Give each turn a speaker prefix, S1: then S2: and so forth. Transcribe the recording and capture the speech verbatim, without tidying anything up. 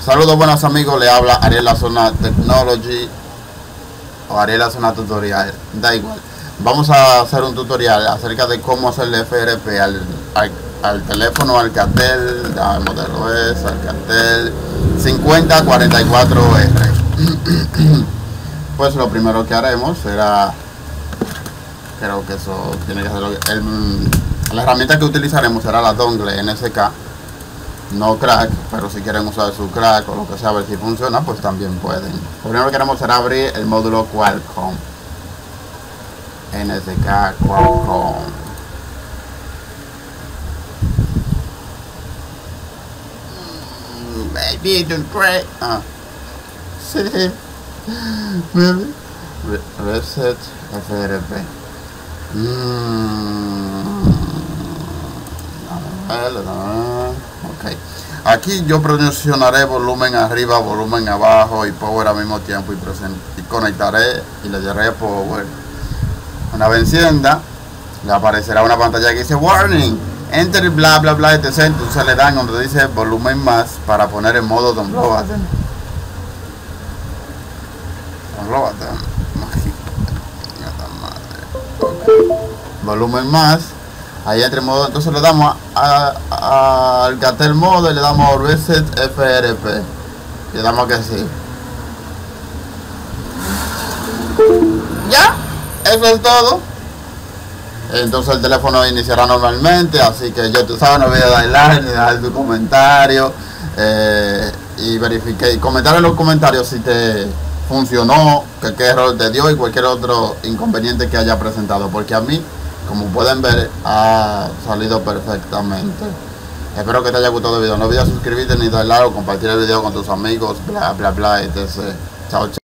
S1: Saludos buenos amigos, le habla Ariel La Zona Technology o Ariel La Zona Tutorial, da igual. Vamos a hacer un tutorial acerca de cómo hacerle F R P al, al, al teléfono Alcatel, al modelo es Alcatel cincuenta cuarenta y cuatro R. Pues lo primero que haremos será, creo que eso tiene que ser el, la herramienta que utilizaremos será la dongle N S K, no crack, pero si quieren usar su crack o lo que sea, a ver si funciona, pues también pueden. Lo primero que queremos será abrir el módulo Qualcomm N S K Qualcomm. Mm, baby, don't cry. Ah, sí. Baby. Reset F R P. Mm. Ok, aquí yo presionaré volumen arriba, volumen abajo y power al mismo tiempo y, y conectaré y le daré power. Una vez encienda, le aparecerá una pantalla que dice warning, enter bla bla bla etc. Entonces le dan donde dice volumen más para poner en modo download button. Download button. Volumen más. Ahí entre modo, entonces le damos a, a, a Alcatel modo y le damos reset F R P. Le damos que sí. Ya, eso es todo. Entonces el teléfono iniciará normalmente, así que ya tú sabes, no olvides dar like ni dejar tu comentario eh, y verifique y comentar en los comentarios si te funcionó, que qué error te dio y cualquier otro inconveniente que haya presentado, porque a mí, como pueden ver, ha salido perfectamente. Espero que te haya gustado el video. No olvides suscribirte ni dar like o compartir el video con tus amigos, bla bla bla, etcétera. Chao, chao.